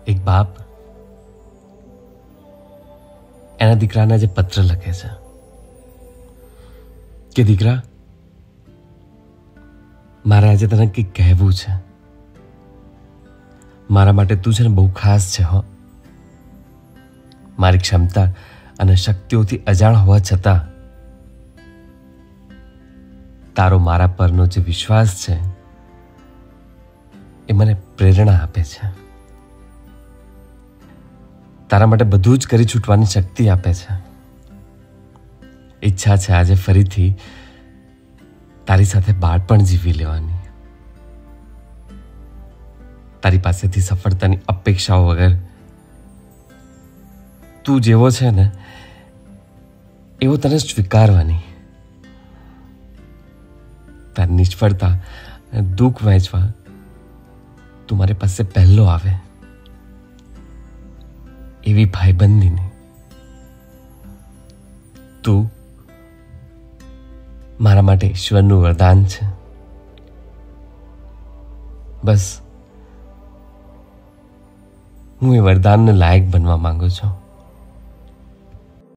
એક બાપ એના દીકરાને જે પત્ર લખે છે કે દીકરા, મારે આજે તને કંઈક કહેવું છે. મારા માટે તું છે ને બહુ ખાસ છે. હો, મારી ક્ષમતા અને શક્તિઓથી અજાણ હોવા છતાં તારો મારા પરનો જે વિશ્વાસ છે એ મને પ્રેરણા આપે છે. તારા માટે બધું જ કરી છૂટવાની શક્તિ આપે છે. ઈચ્છા છે આજે ફરીથી તારી સાથે બાળપણ જીવી લેવાની. તારી પાસેથી સફળતાની અપેક્ષાઓ વગર તું જેવો છે ને એવો તને સ્વીકારવાની. તારી નિષ્ફળતા અને દુઃખ વહેંચવા તું મારી પાસે પહેલો આવે એવી ભાઈબંધીની. તું મારા માટે ઈશ્વરનું વરદાન છે. બસ હું એ વરદાનને લાયક બનવા માંગુ છું.